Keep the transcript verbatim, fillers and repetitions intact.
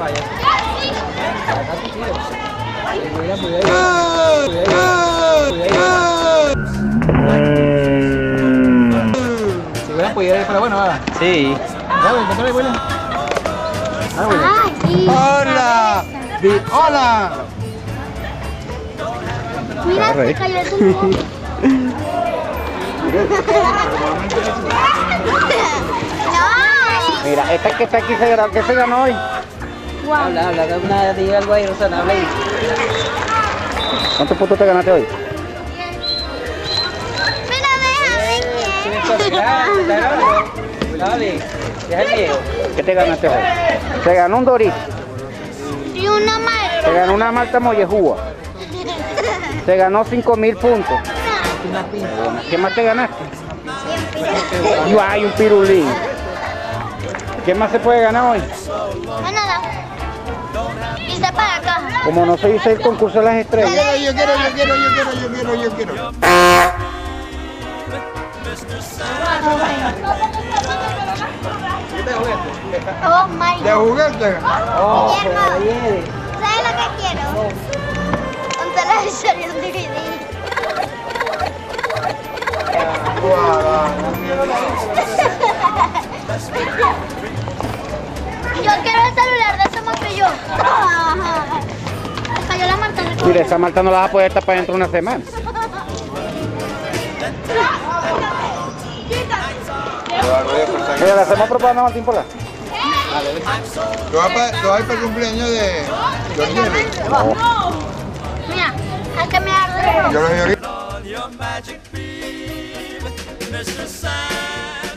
vaya. Cuidado, cuidado. Si hubieran podido ir para bueno, nada. Sí. Dale, encontrale, William. Ah, William. ¡Hola! Di hola. Mira, se cayó el tubo. No. Mira, esta que está aquí se ganó, ¿qué se ganó hoy? Wow. Habla, habla, que una diga algo ahí, Rosana, habla ahí. ¿Cuántos puntos te ganaste hoy? Pero déjame que. Dale, deja el Diego. ¿Qué te ganaste hoy? Se ganó un Dorito. Y una malta. Se ganó una malta mollejúa. Se ganó cinco mil puntos. ¿Qué más te ganaste? Y hay un pirulín. ¿Qué más se puede ganar hoy? No, nada. Y está para acá. Como no se hizo el concurso de las estrellas. Yo quiero, yo quiero, yo quiero, yo quiero, yo quiero. Oh my ¿De god. juguete? Oh, Guillermo, ¿sabes lo que quiero? Contar la historia de D V D. Yo quiero el celular de ese montillo. Me cayó la malta. Mira, esa malta no la vas a poder tapar dentro de una semana. Mira, le hacemos propaganda a Martín Pola. ¿Tú vas para, tú vas para el cumpleaños de los Jerry? Mira, hay que me arde. Yo lo vi ahorita. Your magic beam, Mister Sandman.